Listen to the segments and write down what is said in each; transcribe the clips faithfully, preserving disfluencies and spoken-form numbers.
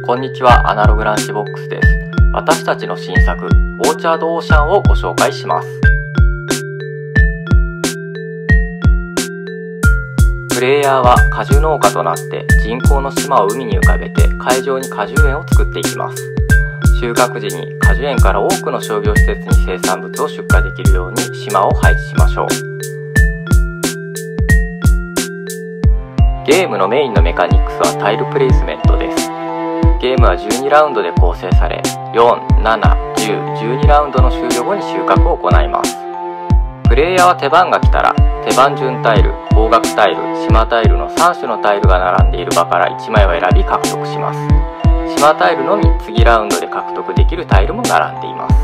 こんにちは、アナログランチボックスです。私たちの新作、オーチャードオーシャンをご紹介します。プレイヤーは果樹農家となって人工の島を海に浮かべて海上に果樹園を作っていきます。収穫時に果樹園から多くの商業施設に生産物を出荷できるように島を配置しましょう。ゲームのメインのメカニクスはタイルプレイスメントです。ゲームはじゅうにラウンドで構成され、よん、なな、じゅう、じゅうにラウンドの終了後に収穫を行います。プレイヤーは手番が来たら、手番順タイル、方角タイル、島タイルのさん種のタイルが並んでいる場からいちまいを選び獲得します。島タイルのみ次ラウンドで獲得できるタイルも並んでいます。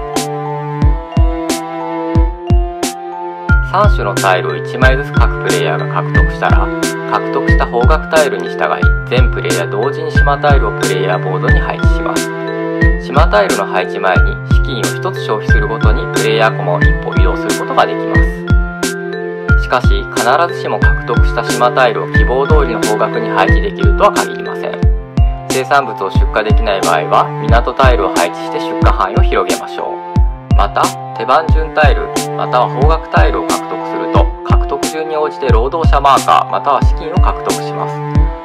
さん種のタイルをいちまいずつ各プレイヤーが獲得したら、獲得した方角タイルに従い全プレイヤー同時に島タイルをプレイヤーボードに配置します。島タイルの配置前に資金をひとつ消費するごとにプレイヤーコマをいっぽ移動することができます。しかし必ずしも獲得した島タイルを希望通りの方角に配置できるとは限りません。生産物を出荷できない場合は港タイルを配置して出荷範囲を広げましょう。また手番順タイルまたは方角タイルを獲得すると獲得順に応じて労働者マーカーまたは資金を獲得します。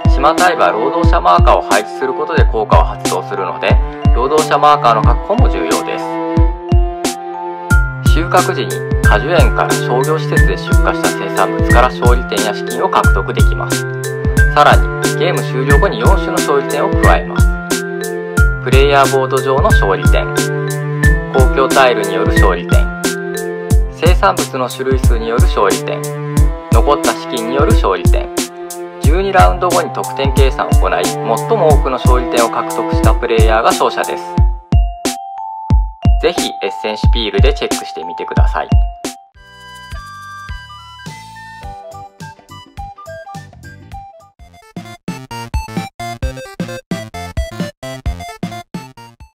島タイルは労働者マーカーを配置することで効果を発動するので労働者マーカーの確保も重要です。収穫時に果樹園から商業施設で出荷した生産物から勝利点や資金を獲得できます。さらにゲーム終了後によん種の勝利点を加えます。プレイヤーボード上の勝利点、公共タイルによる勝利点、生産物の種類数による勝利点、残った資金による勝利点、じゅうにラウンド後に得点計算を行い最も多くの勝利点を獲得したプレイヤーが勝者です。ぜひエッセンシピールでチェックしてみてください。